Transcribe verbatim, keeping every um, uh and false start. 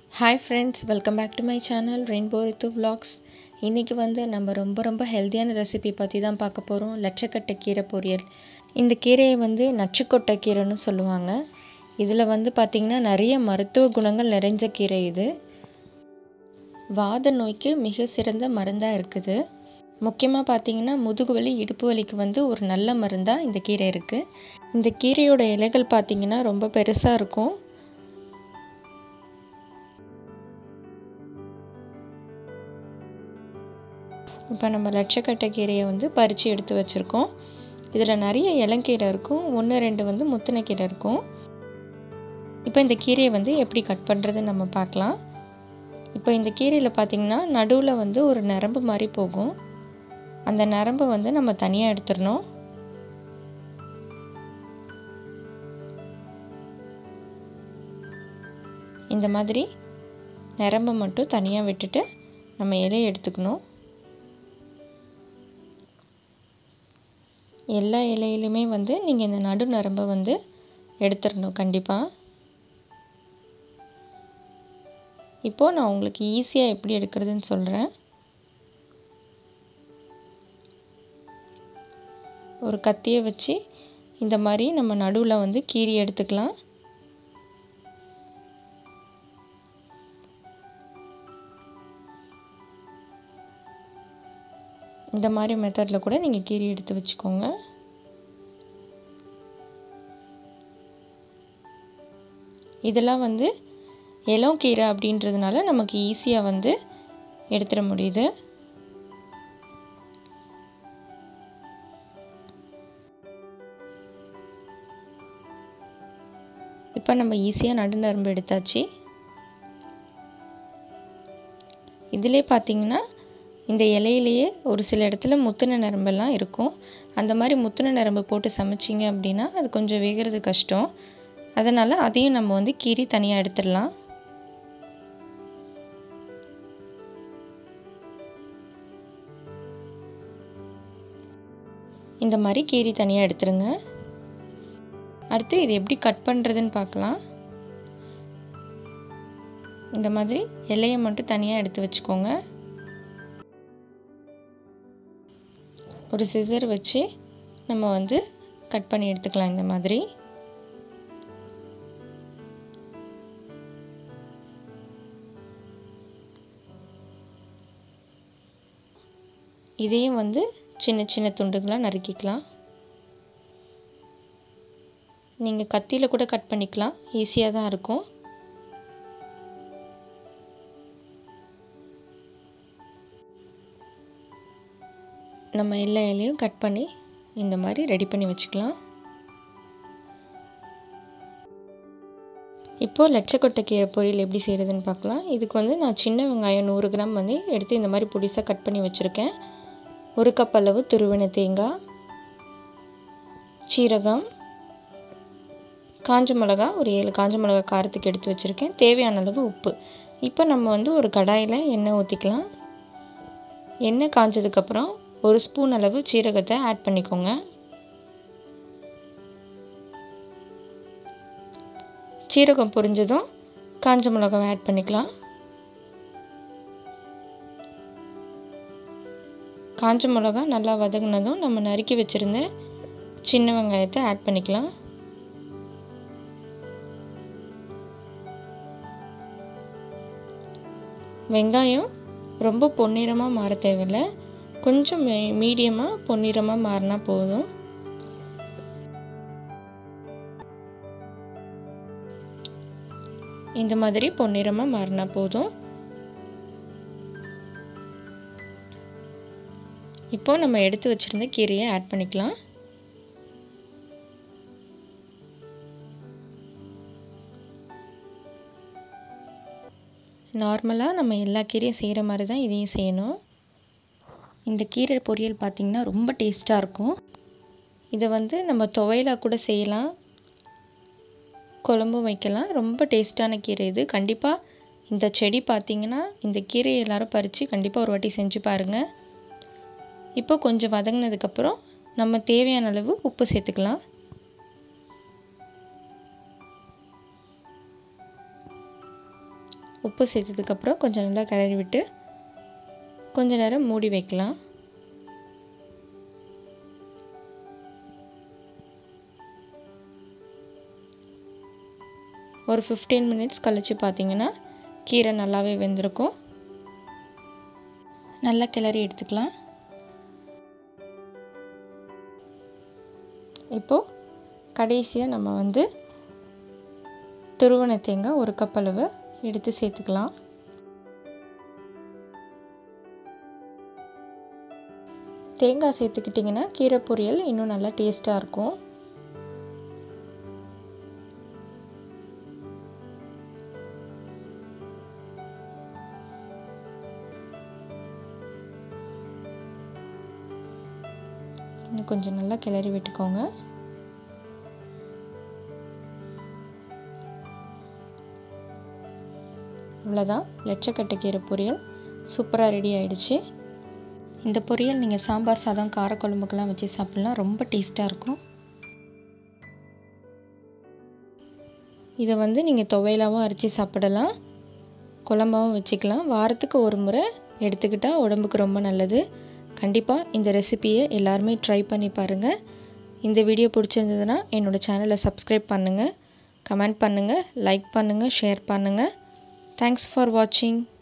Hi friends, welcome back to my channel Rainbow Ritu Vlogs. இன்னைக்கு வந்து நம்ம ரொம்ப ரொம்ப ஹெல்தியான ரெசிபி பத்தி தான் பார்க்க போறோம். லட்சக்கட்டை கீரை பொரியல். இந்த கீரையை வந்து நச்சுக்கொட்டை கீரைன்னு சொல்லுவாங்க. இதுல வந்து பாத்தீங்கன்னா நிறைய மருத்துவ குணங்கள் நிறைஞ்ச கீரை இது. வாத நோய்க்கு மிக சிறந்த மருந்தா இருக்குது. முக்கியமா பாத்தீங்கன்னா முதுகுவலி இடுப்பு வலிக்கு வந்து ஒரு நல்ல மருந்தா இந்த கீரை இருக்கு. இந்த கீரையோட இலைகள் பாத்தீங்கன்னா ரொம்ப பெருசா இருக்கும். இப்போ நம்ம லட்சக்கட்டை கீரையை வந்து பறித்து எடுத்து வச்சுருக்கோம். இதில் நிறைய இளங்கீரை இருக்கும், ஒன்று ரெண்டு வந்து முத்தின கீரை இருக்கும். இப்போ இந்த கீரையை வந்து எப்படி கட் பண்ணுறதுன்னு நம்ம பார்க்கலாம். இப்போ இந்த கீரையில் பார்த்திங்கன்னா நடுவில் வந்து ஒரு நரம்பு மாதிரி போகும். அந்த நரம்பை வந்து நம்ம தனியாக எடுத்துடணும். இந்த மாதிரி நரம்பை மட்டும் தனியாக விட்டுட்டு நம்ம இலையை எடுத்துக்கணும். எல்லா இலையிலுமே வந்து நீங்கள் இந்த நடு நரம்பை வந்து எடுத்துடணும் கண்டிப்பாக. இப்போது நான் உங்களுக்கு ஈஸியாக எப்படி எடுக்கிறதுன்னு சொல்கிறேன். ஒரு கத்தியை வச்சு இந்த மாதிரி நம்ம நடுவில் வந்து கீறி எடுத்துக்கலாம். இந்த மாதிரி மெத்தடில் கூட நீங்கள் கீரி எடுத்து வச்சுக்கோங்க. இதெல்லாம் வந்து இளம் கீரை அப்படின்றதுனால நமக்கு ஈஸியாக வந்து எடுத்துட முடியுது. இப்போ நம்ம ஈஸியாக நடுநரம்பு எடுத்தாச்சு. இதிலே பார்த்தீங்கன்னா இந்த இலையிலேயே ஒரு சில இடத்துல முத்தின நரம்பெல்லாம் இருக்கும். அந்த மாதிரி முத்தின நரம்பு போட்டு சமைச்சிங்க அப்படின்னா அது கொஞ்சம் வேகிறது கஷ்டம். அதனால் அதையும் நம்ம வந்து கீரி தனியாக எடுத்துடலாம். இந்த மாதிரி கீரி தனியாக எடுத்துருங்க. அடுத்து இது எப்படி கட் பண்ணுறதுன்னு பார்க்கலாம். இந்த மாதிரி இலையை மட்டும் தனியாக எடுத்து வச்சுக்கோங்க. ஒரு சிசர் வச்சு நம்ம வந்து கட் பண்ணி எடுத்துக்கலாம். இந்த மாதிரி இதையும் வந்து சின்ன சின்ன துண்டுகளாக நறுக்கிக்கலாம். நீங்கள் கத்தியில் கூட கட் பண்ணிக்கலாம், ஈஸியாக தான் இருக்கும். நம்ம எல்லா இலையும் கட் பண்ணி இந்த மாதிரி ரெடி பண்ணி வச்சுக்கலாம். இப்போது லட்சக்கொட்டை கீரை பொரியல் எப்படி செய்கிறதுன்னு பார்க்கலாம். இதுக்கு வந்து நான் சின்ன வெங்காயம் நூறு கிராம் வந்து எடுத்து இந்த மாதிரி பொடிசாக கட் பண்ணி வச்சுருக்கேன். ஒரு கப் அளவு துருவின தேங்காய், சீரகம், காஞ்ச மிளகா ஒரு ஏழு காஞ்ச மிளகா காரத்துக்கு எடுத்து வச்சுருக்கேன். தேவையான அளவு உப்பு. இப்போ நம்ம வந்து ஒரு கடாயில் எண்ணெய் ஊற்றிக்கலாம். எண்ணெய் காஞ்சதுக்கப்புறம் ஒரு ஸ்பூன் அளவு சீரகத்தை ஆட் பண்ணிக்கோங்க. சீரகம் பொரிஞ்சதும் காஞ்ச மிளகாவை ஆட் பண்ணிக்கலாம். காஞ்ச மிளகா நல்லா வதங்கினதும் நம்ம நறுக்கி வச்சுருந்த சின்ன வெங்காயத்தை ஆட் பண்ணிக்கலாம். வெங்காயம் ரொம்ப பொன்னிறமாக மாற தேவையில்லை, கொஞ்சம் மீடியமாக பொன்னிறமாக மாறினா போதும். இந்த மாதிரி பொன்னிறமாக மாறினா போதும். இப்போ நம்ம எடுத்து வச்சிருந்த கீரையை ஆட் பண்ணிக்கலாம். நார்மலாக நம்ம எல்லா கீரையும் செய்கிற மாதிரி தான் இதையும் செய்யணும். இந்த கீரை பொரியல் பார்த்திங்கன்னா ரொம்ப டேஸ்ட்டாக இருக்கும். இதை வந்து நம்ம துவையலாக கூட செய்யலாம், குழம்பும் வைக்கலாம். ரொம்ப டேஸ்ட்டான கீரை இது. கண்டிப்பாக இந்த செடி பார்த்திங்கன்னா இந்த கீரையை எல்லோரும் பறித்து கண்டிப்பாக ஒரு வாட்டி செஞ்சு பாருங்கள். இப்போ கொஞ்சம் வதங்கினதுக்கப்புறம் நம்ம தேவையான அளவு உப்பு சேர்த்துக்கலாம். உப்பு சேர்த்ததுக்கப்புறம் கொஞ்சம் நல்லா கிளறி விட்டு கொஞ்ச நேரம் மூடி வைக்கலாம். ஒரு ஃபிஃப்டீன் மினிட்ஸ் கழித்து பார்த்திங்கன்னா கீரை நல்லாவே வெந்திருக்கும். நல்லா கிளறி எடுத்துக்கலாம். இப்போது கடைசியாக நம்ம வந்து துருவன தேங்காய் ஒரு கப் அளவு எடுத்து சேர்த்துக்கலாம். தேங்காய் சேர்த்துக்கிட்டிங்கன்னா கீரை பொரியல் இன்னும் நல்லா டேஸ்ட்டாக இருக்கும். இன்னும் கொஞ்சம் நல்லா கிளறி விட்டுக்கோங்க. அவ்வளோதான், லட்சக்கட்டை கீரை பொரியல் சூப்பராக ரெடி ஆகிடுச்சு. இந்த பொரியல் நீங்கள் சாம்பார் சாதம் காரக்குழம்புக்கெல்லாம் வச்சு சாப்பிட்லாம், ரொம்ப டேஸ்ட்டாக இருக்கும். இதை வந்து நீங்கள் துவையலாகவும் அரைச்சி சாப்பிடலாம், குழம்பாகவும் வச்சுக்கலாம். வாரத்துக்கு ஒரு முறை எடுத்துக்கிட்டால் உடம்புக்கு ரொம்ப நல்லது. கண்டிப்பாக இந்த ரெசிபியை எல்லாருமே ட்ரை பண்ணி பாருங்கள். இந்த வீடியோ பிடிச்சிருந்ததுன்னா என்னோடய சேனலை சப்ஸ்கிரைப் பண்ணுங்கள், கமெண்ட் பண்ணுங்கள், லைக் பண்ணுங்கள், ஷேர் பண்ணுங்கள். தேங்க்ஸ் ஃபார் வாட்சிங்.